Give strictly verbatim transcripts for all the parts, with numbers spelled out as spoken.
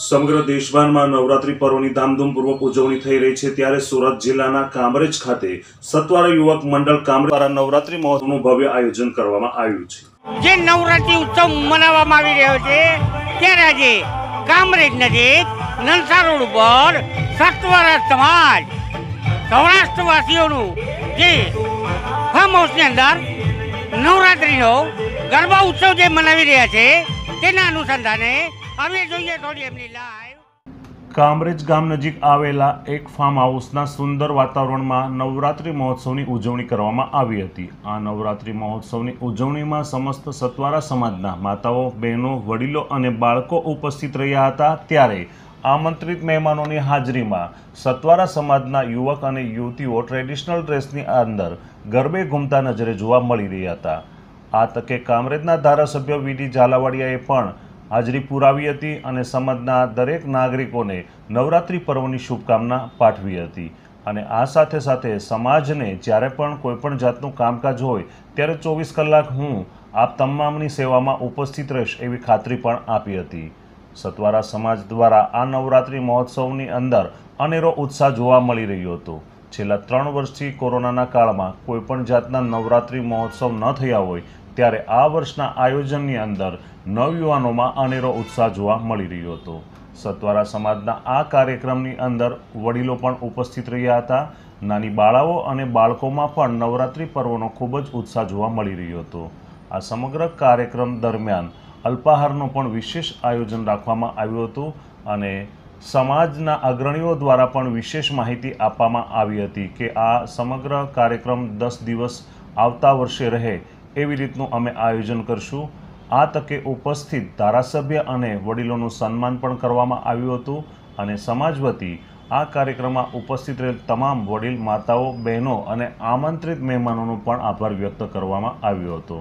સમગ્ર દેશભરમાં નવરાત્રી પર્વની ધામધૂમપૂર્વક ઉજવણી થઈ રહી છે ત્યારે સુરત જિલ્લાના કામરેજ ખાતે સત્વારા યુવક મંડળ કામરેજ દ્વારા નવરાત્રી મહોત્સવનું ભવ્ય આયોજન કરવામાં આવ્યું છે। જે નવરાત્રી ઉત્સવ મનાવવામાં આવી રહ્યો છે ત્યારે આજે કામરેજ નજીક નલસા રોડ ઉપર સત્વારા સમાજ સૌરાષ્ટ્રવાસીઓનું જે ફાર્મ હાઉસની અંદર નવરાત્રીનો ગરબા ઉત્સવ જે મનાવી રહ્યા છે તેના અનુસંધાને હવે જોઈએ થોડી એમની લાઈવ। કામરેજ ગામ નજીક આવેલા એક ફાર્મ હાઉસના સુંદર વાતાવરણમાં નવરાત્રી મહોત્સવની ઉજવણી કરવામાં આવી હતી। આ નવરાત્રી મહોત્સવની ઉજવણીમાં સમસ્ત સત્વારા સમાજના માતાઓ, બહેનો, વડીલો અને બાળકો ઉપસ્થિત રહ્યા હતા। ત્યારે આમંત્રિત મહેમાનોની હાજરીમાં સત્વારા સમાજના યુવક અને યુવતીઓ ટ્રેડિશનલ ડ્રેસની અંદર ગરબે ઘૂમતા નજરે જોવા મળી રહ્યા હતા। આ તકે કામરેજના ધારાસભ્ય વીડી ઝાલાવાડિયાએ પણ હાજરી પુરાવી હતી અને સમાજના દરેક નાગરિકોને નવરાત્રી પર્વની શુભકામના પાઠવી હતી અને આ સાથે સાથે સમાજને જ્યારે પણ કોઈપણ જાતનું કામકાજ હોય ત્યારે ચોવીસ કલાક હું આપ તમામની સેવામાં ઉપસ્થિત રહીશ એવી ખાતરી પણ આપી હતી। સત્વારા સમાજ દ્વારા આ નવરાત્રી મહોત્સવની અંદર અનેરો ઉત્સાહ જોવા મળી રહ્યો હતો। છેલ્લા ત્રણ વર્ષથી કોરોનાના કાળમાં કોઈપણ જાતના નવરાત્રી મહોત્સવ ન થયા હોય ત્યારે આ વર્ષના આયોજનની અંદર નવયુવાનોમાં અનેરો ઉત્સાહ જોવા મળી રહ્યો હતો। સત્વારા સમાજના આ કાર્યક્રમની અંદર વડીલો પણ ઉપસ્થિત રહ્યા હતા। નાની બાળાઓ અને બાળકોમાં પણ નવરાત્રી પર્વનો ખૂબ જ ઉત્સાહ જોવા મળી રહ્યો હતો। આ સમગ્ર કાર્યક્રમ દરમિયાન અલ્પાહારનું પણ વિશેષ આયોજન રાખવામાં આવ્યું હતું અને સમાજના અગ્રણીઓ દ્વારા પણ વિશેષ માહિતી આપવામાં આવી હતી કે આ સમગ્ર કાર્યક્રમ દસ દિવસ આવતા વર્ષે રહે એવી રીતનું અમે આયોજન કરશું। આ તકે ઉપસ્થિત ધારાસભ્ય અને વડીલોનું સન્માન પણ કરવામાં આવ્યું હતું અને સમાજ વતી આ કાર્યક્રમમાં ઉપસ્થિત રહેલ તમામ વડીલ માતાઓ, બહેનો અને આમંત્રિત મહેમાનોનો પણ આભાર વ્યક્ત કરવામાં આવ્યો હતો।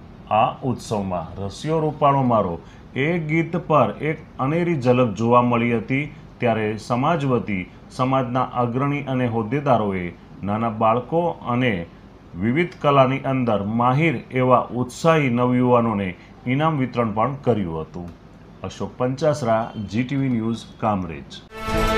આ ઉત્સવમાં રસિયો રૂપાળો મારો એ ગીત પર એક અનેરી ઝલક જોવા મળી હતી। ત્યારે સમાજ વતી સમાજના અગ્રણી અને હોદ્દેદારોએ નાના બાળકો અને વિવિધ કલાની અંદર માહિર એવા ઉત્સાહી નવયુવાનોને ઇનામ વિતરણ પણ કર્યું હતું। Ashok Panchasara, GTV news, Kamrej.